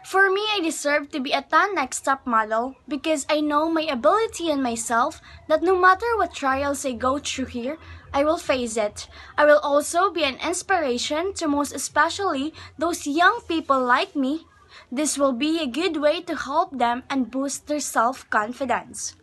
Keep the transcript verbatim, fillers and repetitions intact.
For me, I deserve to be a tan next top model because I know my ability and myself that no matter what trials I go through here, I will face it. I will also be an inspiration to most especially those young people like me. This will be a good way to help them and boost their self-confidence.